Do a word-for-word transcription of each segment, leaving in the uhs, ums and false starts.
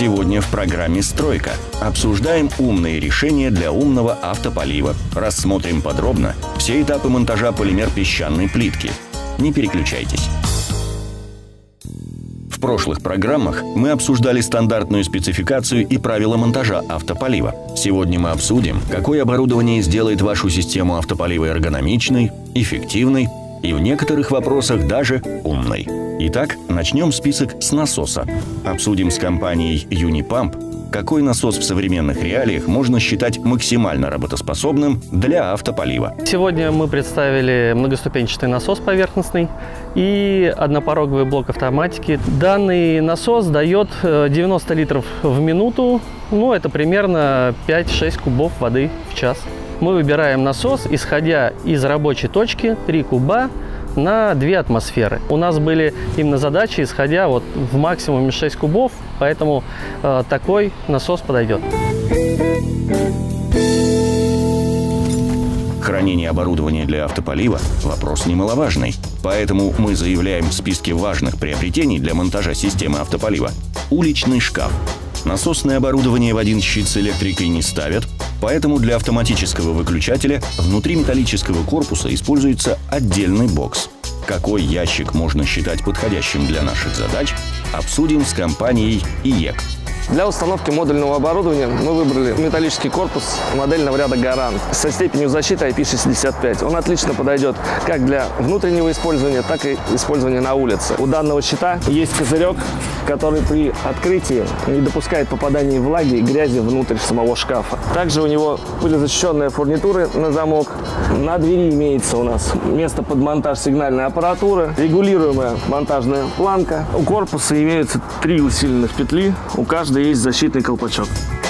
Сегодня в программе «Стройка» обсуждаем умные решения для умного автополива. Рассмотрим подробно все этапы монтажа полимер-песчаной плитки. Не переключайтесь. В прошлых программах мы обсуждали стандартную спецификацию и правила монтажа автополива. Сегодня мы обсудим, какое оборудование сделает вашу систему автополива эргономичной, эффективной и в некоторых вопросах даже умной. Итак, начнем список с насоса. Обсудим с компанией Unipump, какой насос в современных реалиях можно считать максимально работоспособным для автополива. Сегодня мы представили многоступенчатый насос поверхностный и однопороговый блок автоматики. Данный насос дает девяносто литров в минуту, ну это примерно пять-шесть кубов воды в час. Мы выбираем насос, исходя из рабочей точки три куба на две атмосферы. У нас были именно задачи, исходя вот в максимуме шесть кубов, поэтому э, такой насос подойдет. Хранение оборудования для автополива – вопрос немаловажный. Поэтому мы заявляем в списке важных приобретений для монтажа системы автополива уличный шкаф. Насосное оборудование в один щит с электрикой не ставят, поэтому для автоматического выключателя внутри металлического корпуса используется отдельный бокс. Какой ящик можно считать подходящим для наших задач, обсудим с компанией ИЕК. Для установки модульного оборудования мы выбрали металлический корпус модельного ряда Гарант со степенью защиты ай пи шестьдесят пять. Он отлично подойдет как для внутреннего использования, так и использования на улице. У данного щита есть козырек, который при открытии не допускает попадания влаги и грязи внутрь самого шкафа. Также у него пылезащищенная фурнитура на замок. На двери имеется у нас место под монтаж сигнальной аппаратуры, регулируемая монтажная планка. У корпуса имеются три усиленных петли, у каждой есть защитный колпачок.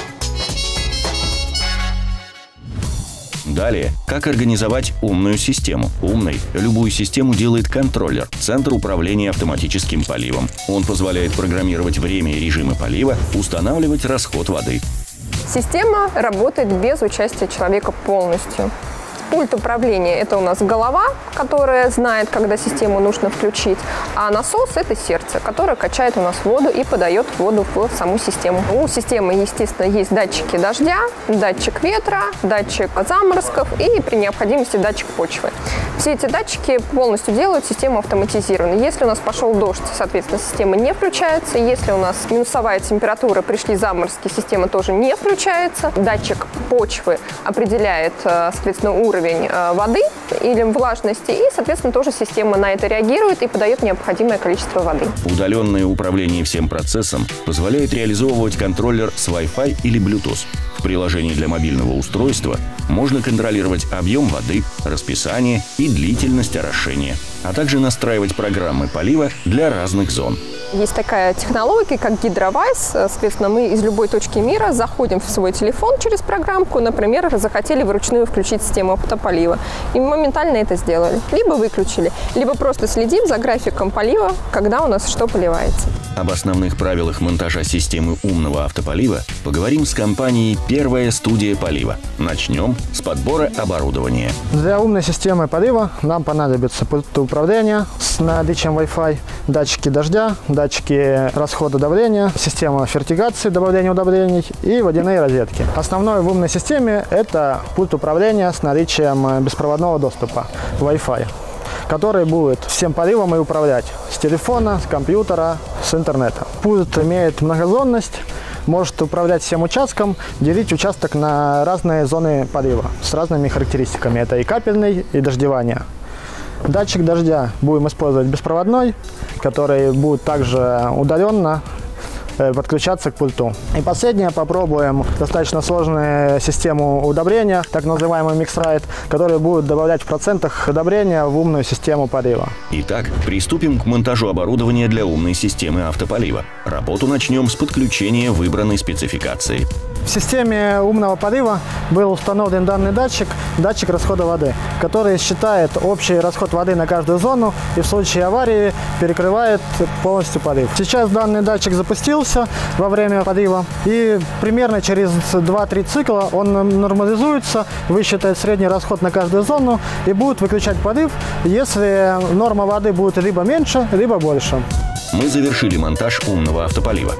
Далее, как организовать умную систему. Умной любую систему делает контроллер, центр управления автоматическим поливом. Он позволяет программировать время и режимы полива, устанавливать расход воды. Система работает без участия человека полностью. Пульт управления – это у нас голова, которая знает, когда систему нужно включить, а насос – это сердце, которое качает у нас воду и подает воду в саму систему. У системы, естественно, есть датчики дождя, датчик ветра, датчик заморозков и при необходимости датчик почвы. Все эти датчики полностью делают систему автоматизированной. Если у нас пошел дождь, соответственно, система не включается. Если у нас минусовая температура, пришли заморозки, система тоже не включается. Датчик почвы определяет, соответственно, уровень уровень воды или влажности, и, соответственно, тоже система на это реагирует и подает необходимое количество воды. Удаленное управление всем процессом позволяет реализовывать контроллер с Wi-Fi или Bluetooth. В приложении для мобильного устройства можно контролировать объем воды, расписание и длительность орошения, а также настраивать программы полива для разных зон. Есть такая технология, как гидровайс. Соответственно, мы из любой точки мира заходим в свой телефон через программку. Например, захотели вручную включить систему автополива. И мы моментально это сделали. Либо выключили, либо просто следим за графиком полива, когда у нас что поливается. Об основных правилах монтажа системы умного автополива поговорим с компанией «Первая студия полива». Начнем с подбора оборудования. Для умной системы полива нам понадобится пульт управления с наличием Wi-Fi, датчики дождя, датчики расхода давления, система фертигации добавления удобрений и водяные розетки. Основное в умной системе – это пульт управления с наличием беспроводного доступа Wi-Fi, который будет всем поливом и управлять с телефона, с компьютера, с интернета. Пульт имеет многозонность, может управлять всем участком, делить участок на разные зоны полива с разными характеристиками. Это и капельный, и дождевание. Датчик дождя будем использовать беспроводной, который будет также удаленно подключаться к пульту. И последнее, попробуем достаточно сложную систему удобрения, так называемый миксрайт, который будет добавлять в процентах удобрения в умную систему полива. Итак, приступим к монтажу оборудования для умной системы автополива. Работу начнем с подключения выбранной спецификации. В системе умного полива был установлен данный датчик, датчик расхода воды, который считает общий расход воды на каждую зону и в случае аварии перекрывает полностью полив. Сейчас данный датчик запустился во время полива, и примерно через два-три цикла он нормализуется, высчитает средний расход на каждую зону и будет выключать полив, если норма воды будет либо меньше, либо больше. Мы завершили монтаж умного автополива.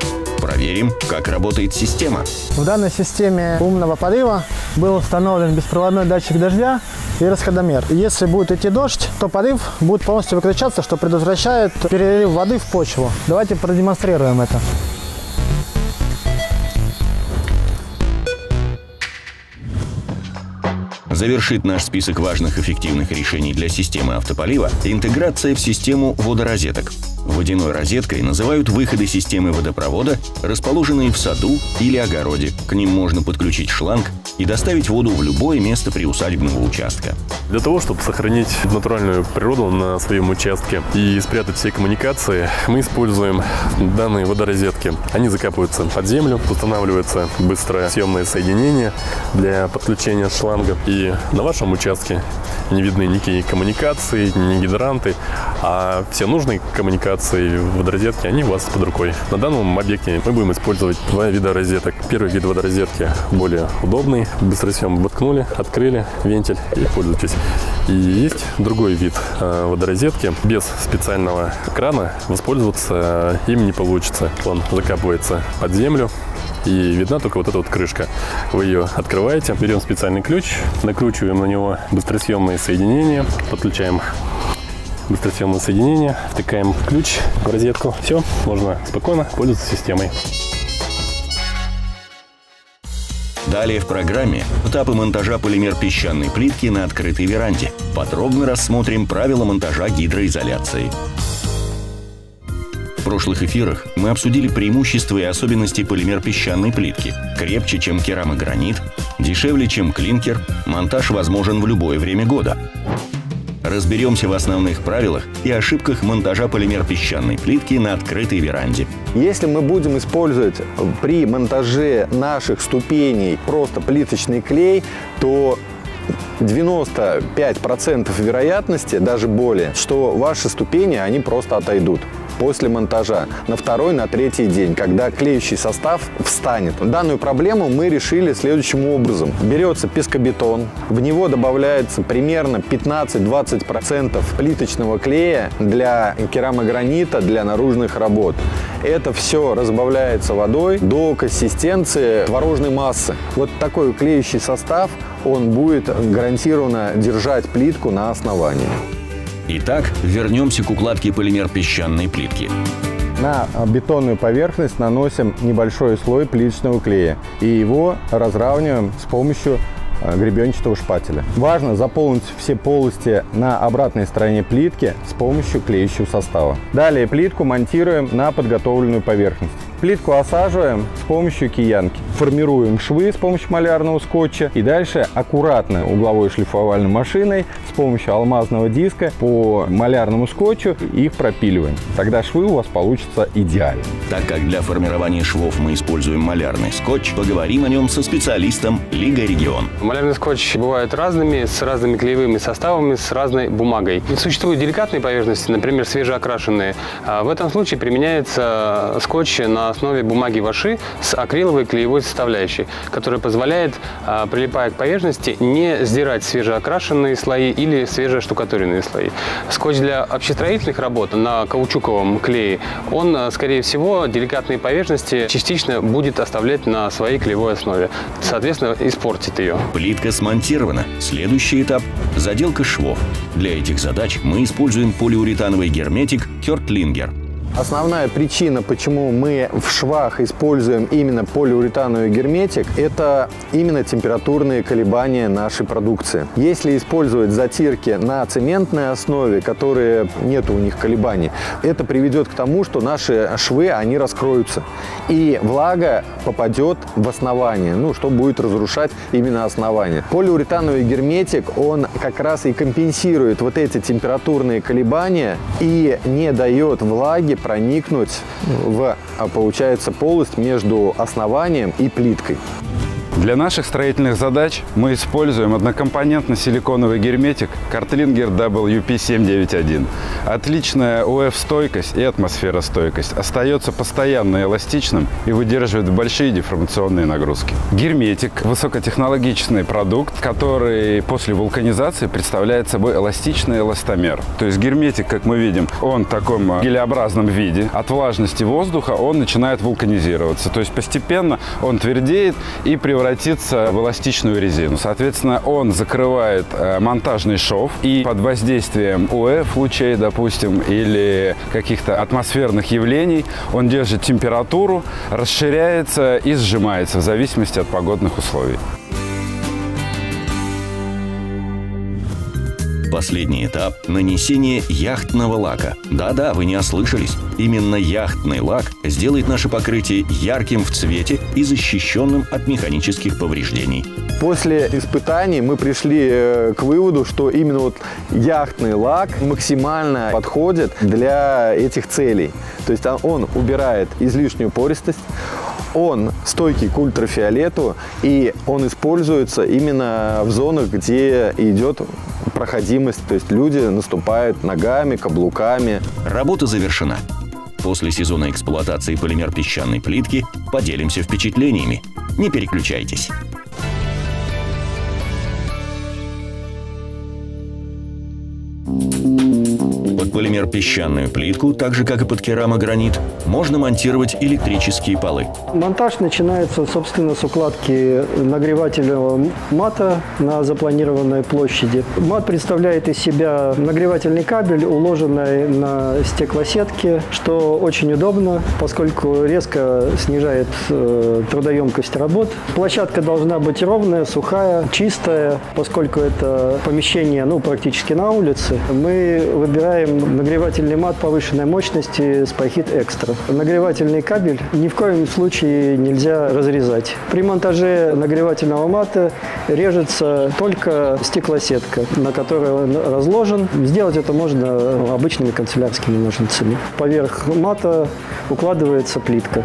Проверим, как работает система. В данной системе умного полива был установлен беспроводной датчик дождя и расходомер. Если будет идти дождь, то полив будет полностью выключаться, что предотвращает перелив воды в почву. Давайте продемонстрируем это. Завершит наш список важных эффективных решений для системы автополива интеграция в систему водорозеток. Водяной розеткой называют выходы системы водопровода, расположенные в саду или огороде. К ним можно подключить шланг и доставить воду в любое место приусадебного участка. Для того, чтобы сохранить натуральную природу на своем участке и спрятать все коммуникации, мы используем данные водорозетки. Они закапываются под землю, устанавливается быстросъемное соединение для подключения шланга. И на вашем участке не видны никакие коммуникации, ни гидранты, а все нужные коммуникации водорозетки, они у вас под рукой. На данном объекте мы будем использовать два вида розеток. Первый вид водорозетки более удобный. Быстросъем воткнули, открыли вентиль и пользуйтесь. И есть другой вид водорозетки. Без специального крана воспользоваться им не получится. Он закапывается под землю. И видна только вот эта вот крышка. Вы ее открываете, берем специальный ключ, накручиваем на него быстросъемные соединения, подключаем быстросъемное соединение, втыкаем ключ в розетку. Все, можно спокойно пользоваться системой. Далее в программе этапы монтажа полимер-песчаной плитки на открытой веранде. Подробно рассмотрим правила монтажа гидроизоляции. В прошлых эфирах мы обсудили преимущества и особенности полимер-песчаной плитки. Крепче, чем керамогранит, дешевле, чем клинкер, монтаж возможен в любое время года. Разберемся в основных правилах и ошибках монтажа полимер-песчаной плитки на открытой веранде. Если мы будем использовать при монтаже наших ступеней просто плиточный клей, то девяносто пять процентов вероятности, даже более, что ваши ступени, они просто отойдут после монтажа на второй, на третий день, когда клеющий состав встанет. Данную проблему мы решили следующим образом. Берется пескобетон, в него добавляется примерно пятнадцать-двадцать процентов плиточного клея для керамогранита, для наружных работ. Это все разбавляется водой до консистенции творожной массы. Вот такой клеющий состав, он будет гарантированно держать плитку на основании. Итак, вернемся к укладке полимер-песчаной плитки. На бетонную поверхность наносим небольшой слой плиточного клея и его разравниваем с помощью гребенчатого шпателя. Важно заполнить все полости на обратной стороне плитки с помощью клеющего состава. Далее плитку монтируем на подготовленную поверхность. Плитку осаживаем с помощью киянки. Формируем швы с помощью малярного скотча и дальше аккуратно угловой шлифовальной машиной с помощью алмазного диска по малярному скотчу их пропиливаем. Тогда швы у вас получатся идеально. Так как для формирования швов мы используем малярный скотч, поговорим о нем со специалистом Лига Регион. Малярный скотч бывает разными, с разными клеевыми составами, с разной бумагой. Существуют деликатные поверхности, например, свежеокрашенные. В этом случае применяется скотч на основе бумаги воши с акриловой клеевой составляющей, которая позволяет, прилипая к поверхности, не сдирать свежеокрашенные слои или свежештукатуренные слои. Скотч для общестроительных работ на каучуковом клее, он, скорее всего, деликатные поверхности частично будет оставлять на своей клеевой основе. Соответственно, испортит ее. Плитка смонтирована. Следующий этап – заделка швов. Для этих задач мы используем полиуретановый герметик Кертлингер. Основная причина, почему мы в швах используем именно полиуретановый герметик, это именно температурные колебания нашей продукции. Если использовать затирки на цементной основе, которые нет у них колебаний, это приведет к тому, что наши швы, они раскроются. И влага попадет в основание, ну, что будет разрушать именно основание. Полиуретановый герметик, он как раз и компенсирует вот эти температурные колебания и не дает влаге проникнуть в, получается, полость между основанием и плиткой. Для наших строительных задач мы используем однокомпонентно-силиконовый герметик Kartlinger дабл ю пи семь девять один. Отличная ю эф-стойкость и атмосферостойкость. Остается постоянно эластичным и выдерживает большие деформационные нагрузки. Герметик – высокотехнологичный продукт, который после вулканизации представляет собой эластичный эластомер. То есть герметик, как мы видим, он в таком гелеобразном виде. От влажности воздуха он начинает вулканизироваться. То есть постепенно он твердеет и превратится в эластичную резину. Соответственно, он закрывает э, монтажный шов, и под воздействием ю эф-лучей, допустим, или каких-то атмосферных явлений он держит температуру, расширяется и сжимается в зависимости от погодных условий. Последний этап – нанесение яхтного лака. Да-да, вы не ослышались. Именно яхтный лак сделает наше покрытие ярким в цвете и защищенным от механических повреждений. После испытаний мы пришли к выводу, что именно вот яхтный лак максимально подходит для этих целей. То есть он убирает излишнюю пористость, он стойкий к ультрафиолету, и он используется именно в зонах, где идет проходимость, то есть люди наступают ногами, каблуками. Работа завершена. После сезона эксплуатации полимер-песчаной плитки поделимся впечатлениями. Не переключайтесь. Под полимер-песчаную плитку, так же как и под керамогранит, можно монтировать электрические полы. Монтаж начинается, собственно, с укладки нагревательного мата на запланированной площади. Мат представляет из себя нагревательный кабель, уложенный на стеклосетке, что очень удобно, поскольку резко снижает э, трудоемкость работ. Площадка должна быть ровная, сухая, чистая, поскольку это помещение, ну, практически на улице. Мы выбираем нагревательный мат повышенной мощности Spyhit Extra. Нагревательный кабель ни в коем случае нельзя разрезать. При монтаже нагревательного мата режется только стеклосетка, на которой он разложен. Сделать это можно обычными канцелярскими ножницами. Поверх мата укладывается плитка.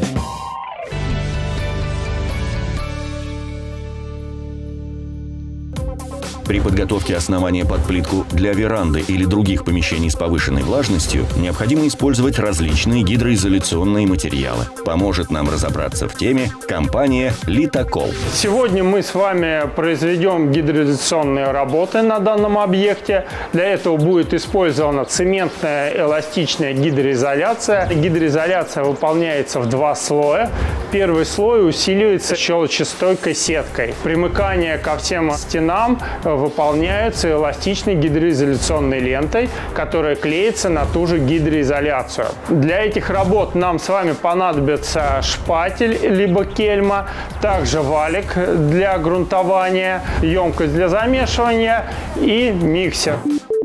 При подготовке основания под плитку для веранды или других помещений с повышенной влажностью необходимо использовать различные гидроизоляционные материалы. Поможет нам разобраться в теме компания «Литокол». Сегодня мы с вами произведем гидроизоляционные работы на данном объекте. Для этого будет использована цементная эластичная гидроизоляция. Гидроизоляция выполняется в два слоя. Первый слой усиливается щелочестойкой сеткой. Примыкание ко всем стенам выполняется эластичной гидроизоляционной лентой, которая клеится на ту же гидроизоляцию. Для этих работ нам с вами понадобится шпатель либо кельма, также валик для грунтования, емкость для замешивания и миксер.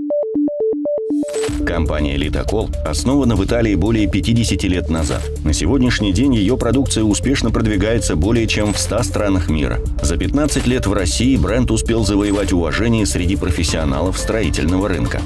Компания «Литокол» основана в Италии более пятидесяти лет назад. На сегодняшний день ее продукция успешно продвигается более чем в ста странах мира. За пятнадцать лет в России бренд успел завоевать уважение среди профессионалов строительного рынка.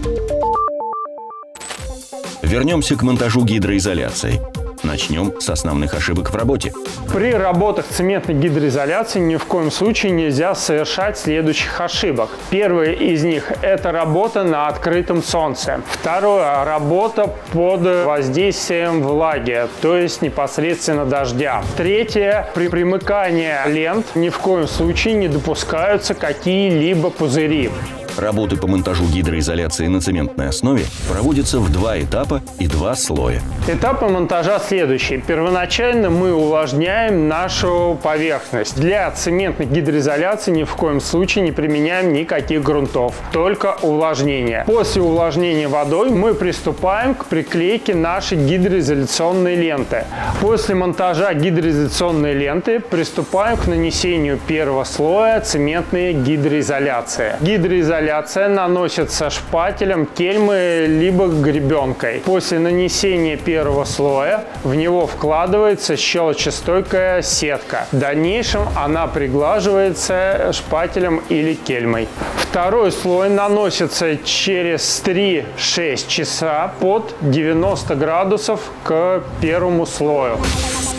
Вернемся к монтажу гидроизоляции. Начнем с основных ошибок в работе. При работах цементной гидроизоляции ни в коем случае нельзя совершать следующих ошибок. Первая из них – это работа на открытом солнце. Второе – работа под воздействием влаги, то есть непосредственно дождя. Третье – при примыкании лент ни в коем случае не допускаются какие-либо пузыри. Работы по монтажу гидроизоляции на цементной основе проводятся в два этапа и два слоя. Этапы монтажа следующие. Первоначально мы увлажняем нашу поверхность. Для цементной гидроизоляции ни в коем случае не применяем никаких грунтов, только увлажнение. После увлажнения водой мы приступаем к приклейке нашей гидроизоляционной ленты. После монтажа гидроизоляционной ленты приступаем к нанесению первого слоя цементной гидроизоляции. Гидроизоляция наносится шпателем, кельмой либо гребенкой. После нанесения первого слоя в него вкладывается щелочестойкая сетка. В дальнейшем она приглаживается шпателем или кельмой. Второй слой наносится через три-шесть часа под девяносто градусов к первому слою.